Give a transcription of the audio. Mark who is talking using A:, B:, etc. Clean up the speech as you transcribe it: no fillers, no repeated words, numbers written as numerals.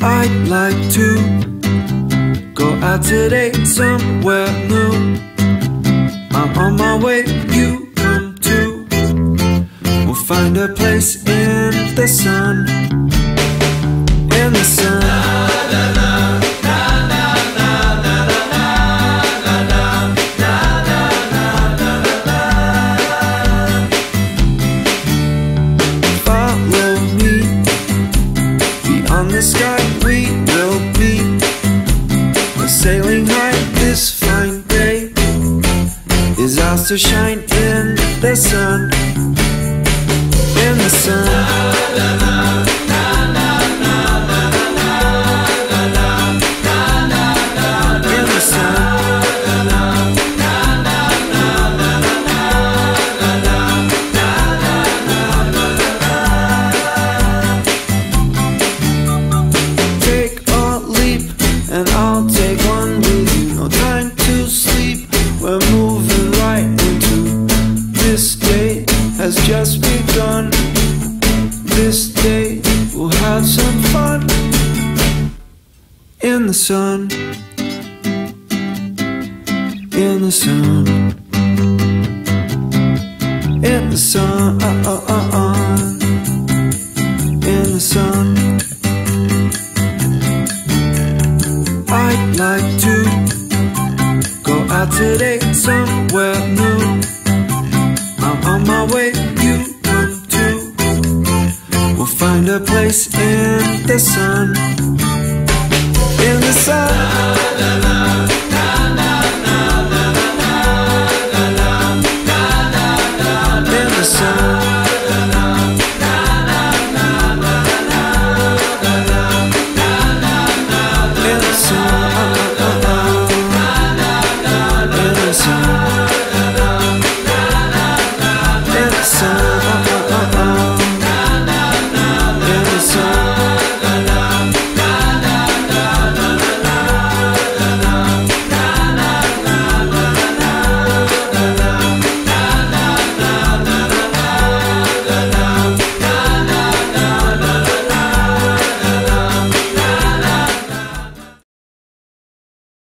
A: I'd like to go out today somewhere new. I'm on my way, you come too. We'll find a place in the sun. In the sun. On the sky we will be sailing high. This fine day is ours to shine in the sun. In the sun. And I'll take one with you. No time to sleep. We're moving right into this day has just begun. This day we'll have some fun. In the sun. In the sun. In the sun. In the sun. I'd like to go out today somewhere new. I'm on my way, you come too. We'll find a place in the sun.